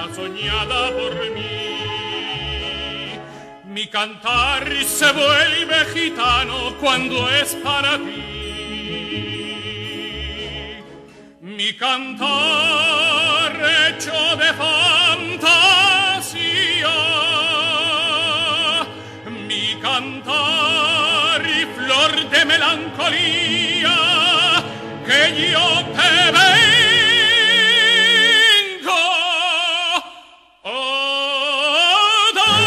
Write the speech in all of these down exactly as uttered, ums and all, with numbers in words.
soñada por mí. Mi cantar se vuelve gitano cuando es para ti. Mi cantar hecho de fantasía, mi cantar y flor de melancolía, que yo te vengo a dar.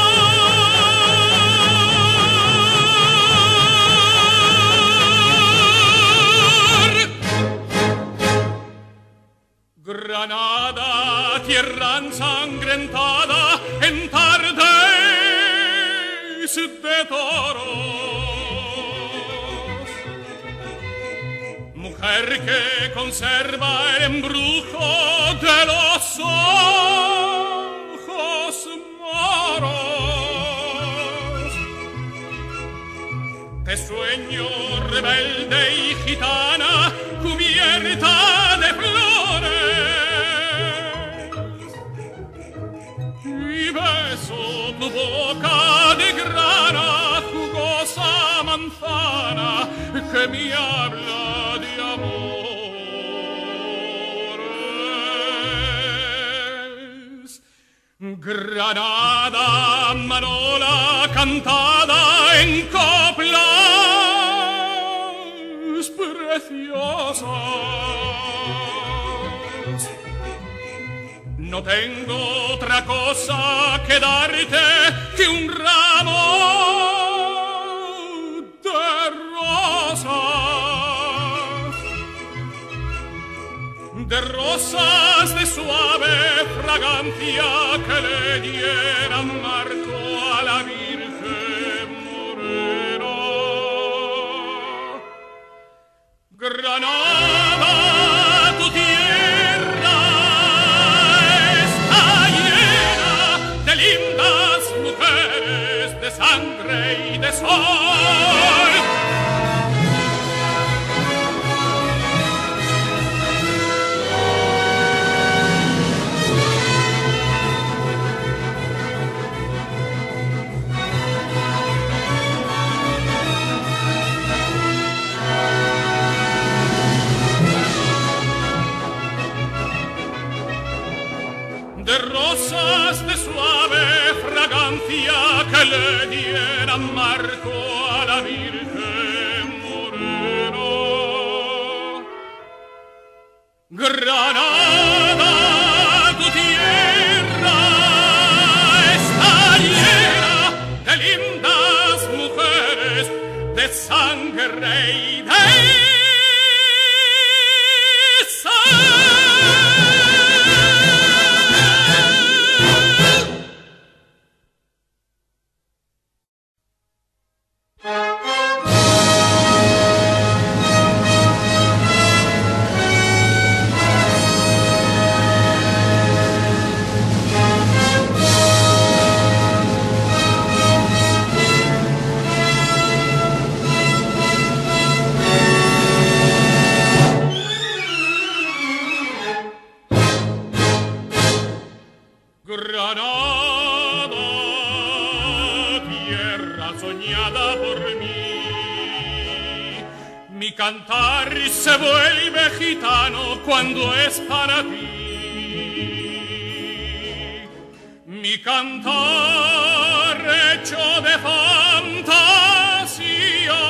Granada, tierra ensangrentada en tardes de toros, mujer que conserva el embrujo de los ojos moros. Te sueño rebelde y gitana, cubierta de flores, y beso tu boca de grana, jugosa manzana que me habla de amores. Granada, Manola cantada en coplas preciosas. No tengo otra cosa que darte que un ramo de rosas, de rosas de suave fragancia que le dieran marco a la Virgen morena. Granada, tu tierra está llena de lindas mujeres, de sangre y de sol. De rosas de suave fragancia que le dieran marco a la Virgen morena. Granada, tu tierra está llena de lindas mujeres, de sangre y de Granada, tierra soñada por mí. Mi cantar se vuelve gitano cuando es para ti. Mi cantar hecho de fantasía,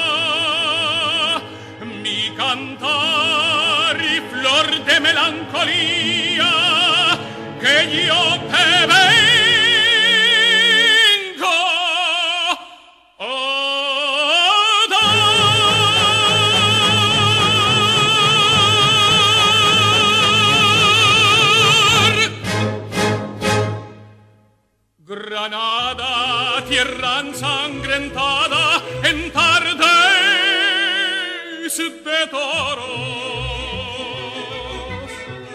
mi cantar y flor de melancolía, que yo te vengo a dar. Granada, tierra ensangrentada en tardes de toros,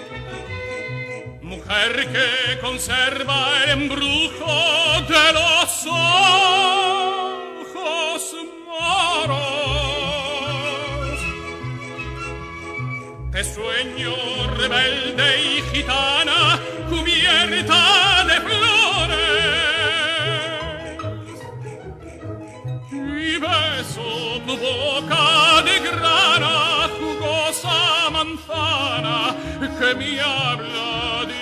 mujer que conserva el embrujo de los ojos moros. Te sueño rebelde y gitana, cubierta que me habla de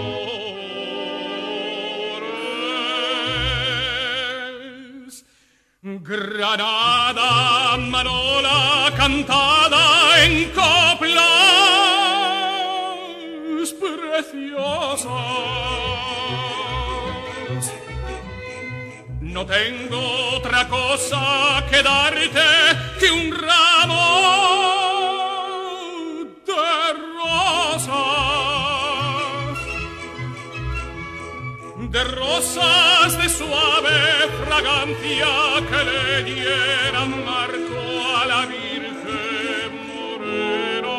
amores. Granada, Manola, cantada en coplas preciosas. No tengo otra cosa que darte que un ramo de rosas, de rosas de suave fragancia que le dieran marco a la Virgen morena.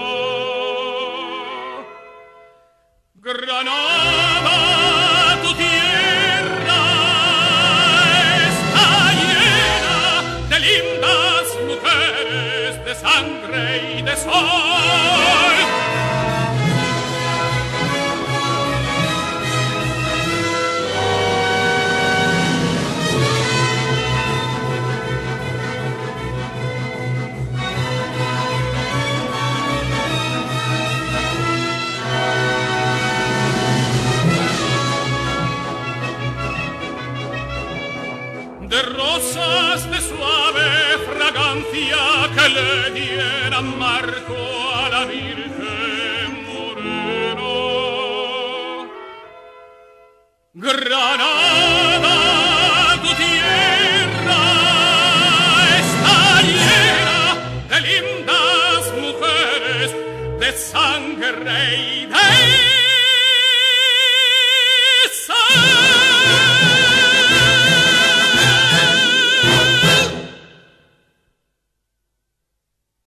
Granada, tu tierra está llena de lindas mujeres, de sangre y de sol. De rosas de suave fragancia que le dieran marco a la Virgen morena. Granada.